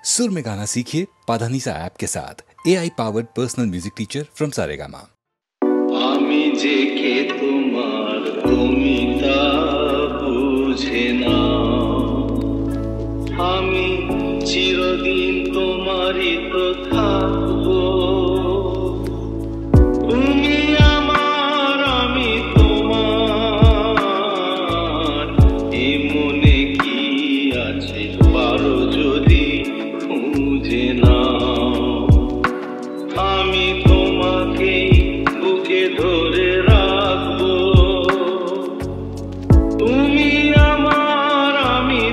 सुर में गाना सीखिए पाधानीसा ऐप के साथ AI powered personal music teacher from Saregama. আমি যে কে তোমার তুমি তা বুঝে না, আমি চিরদিন তোমারই তো থাকবো। তুমি আমার আমি তোমার, এ মনে কি আছে পারো যদি খুঁজে না। আমি তোমাকে বুকে ধরে রাখবো, তুমি আমার আমি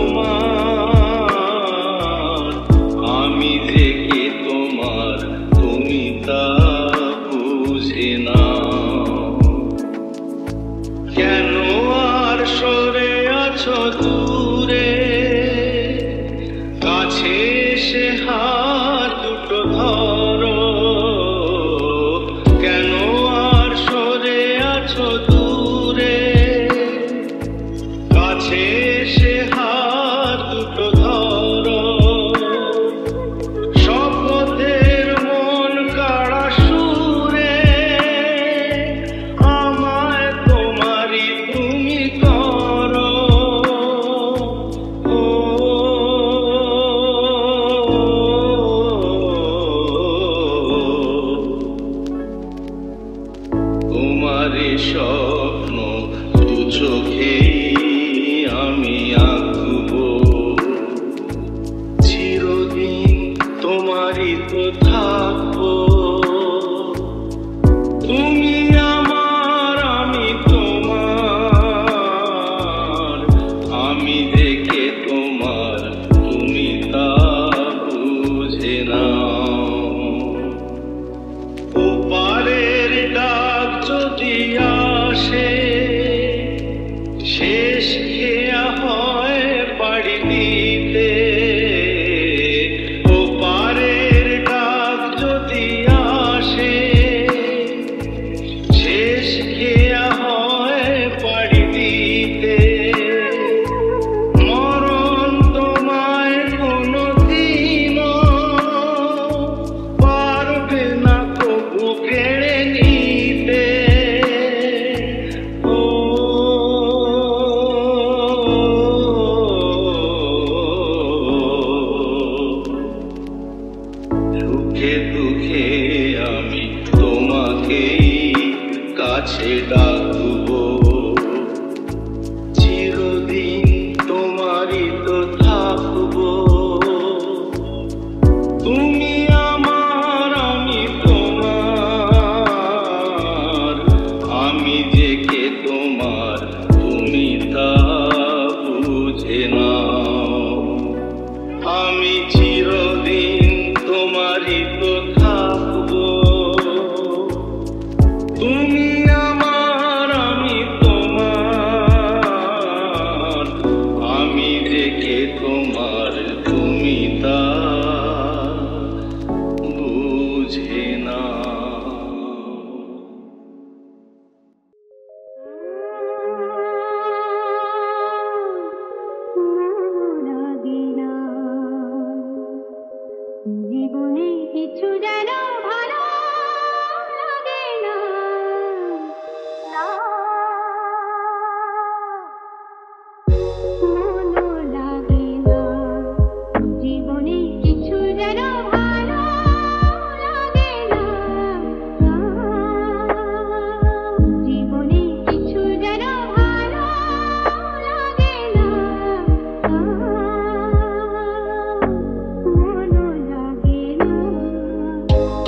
তোমার, আমি যে কে তোমার তুমি তা বুঝে না। কেন আর সরে আছো দূরে, কাছে এসে হাত দুটো ধরো। কেন আর সরে আছো দূরে, কাছে এসে হাত দুটো ধরো। শপথের মন কাড়া সুরে, আমায় তোমারই তুমি করো। তোমারই স্বপ্ন দু চোখে আমি আঁকবো, চিরদিন তোমারই তো থাকবো। তুমি আমার আমি তোমার, আমি দেখে তোমার তুমি তা বুঝে না। ওপারের ডাক যদি আসে, শেষ খেয়া হয় বাড়ি দিতে। ওপারের ডাক যদি আসে, শেষ খেয়া হয় বাড়ি দিতে। মরণ তোমায় কোনোদিনও পারবে না কবু কেড়ে নিতে। ও সুখে দুঃখে আমি তোমাকেই কাছে ডাকবো, চিরদিন তোমারই তো থাকবো। তুমি আমার আমি তোমার, আমি যে কে তোমার তুমি তা বুঝে না। আমি চিরদিন তোমারই তো থাকবো, তুমি আমার আমি তোমার, আমি যে কে তোমার তুমি তা বুঝে না। জীবনে কিছু যেন ভালো লাগে না, মনও লাগে না। জীবনে কিছু যেন ভালো লাগে না, জীবনে কিছু যেন ভালো লাগে না, মনও লাগে না।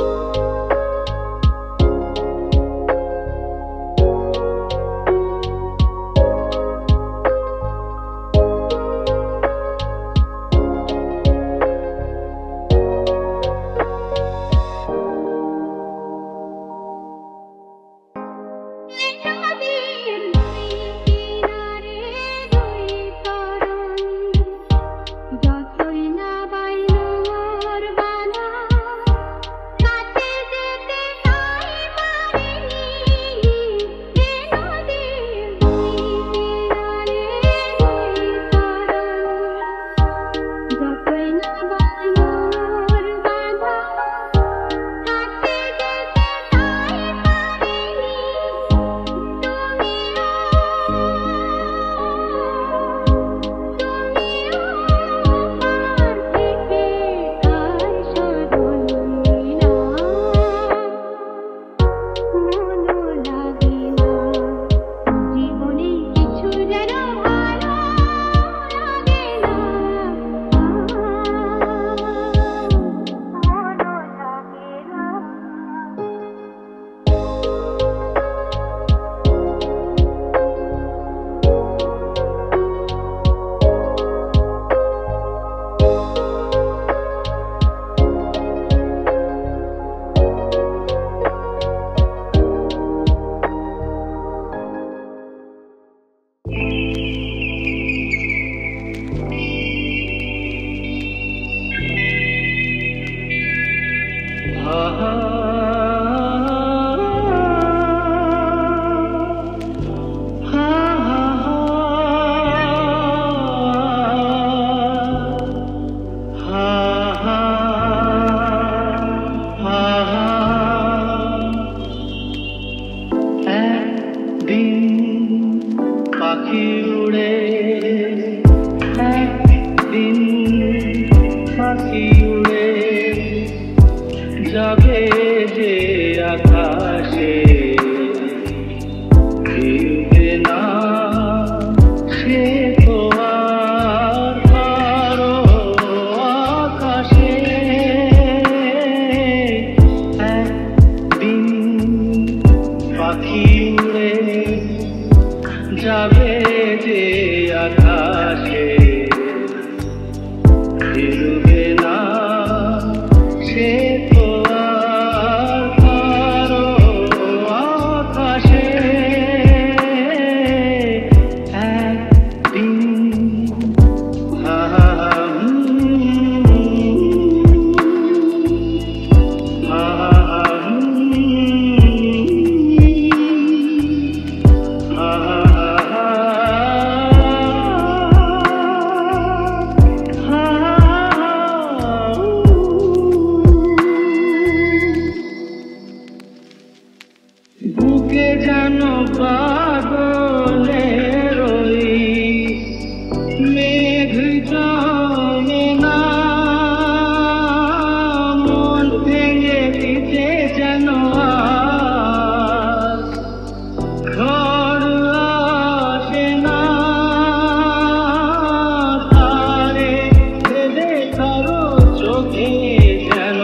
চোখে যেন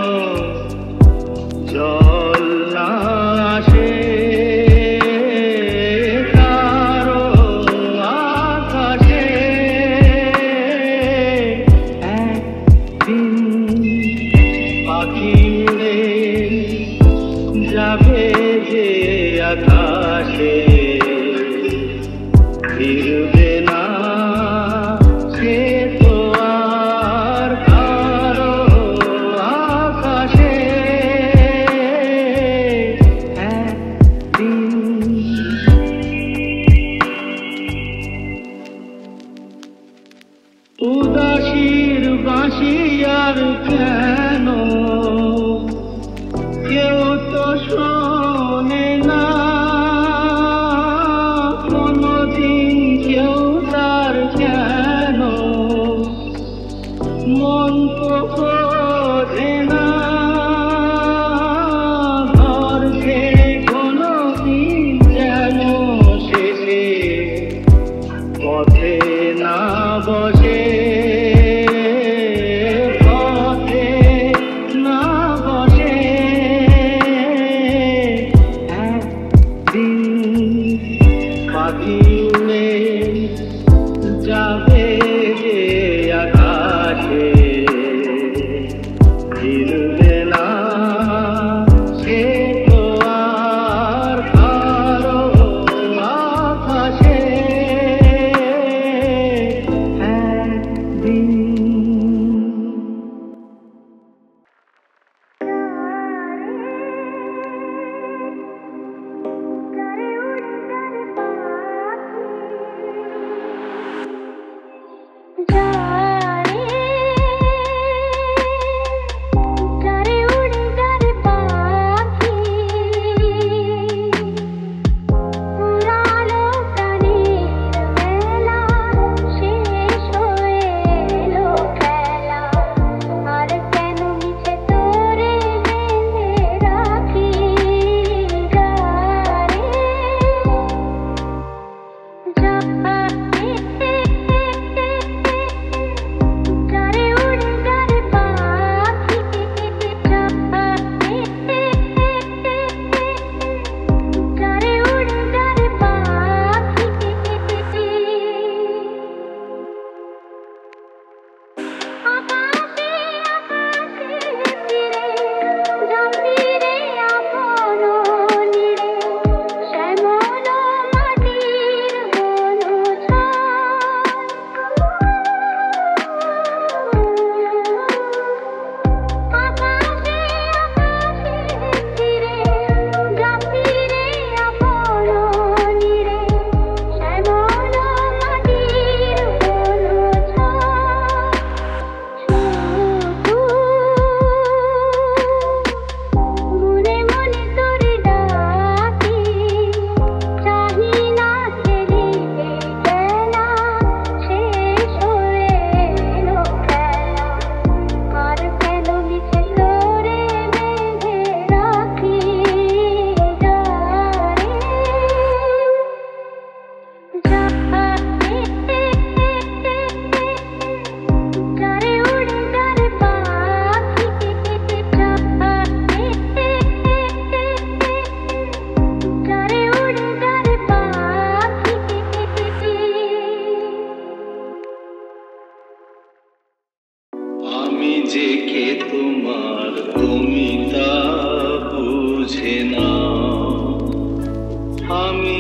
জল না আসে কারো আকাশে একদিন পাখি উড়ে যাবে যে আকাশে ফিরবে না সে তো আর কারো আকাশে একদিন উদাসীর বাঁশি আর কেন কেউ তো শোনে না কোনদিন কেউ তার কেন মন তো খোঁজে না ঘর ছেড়ে কোনদিন যেন শেষে পথে না বসে পথে না বসে একদিন পাখি উড়ে যাবে যে আকাশে ফিরবে না সে তো আর কারো আকাশে একদিন যে কে তোমার তুমি তা বুঝে না আমি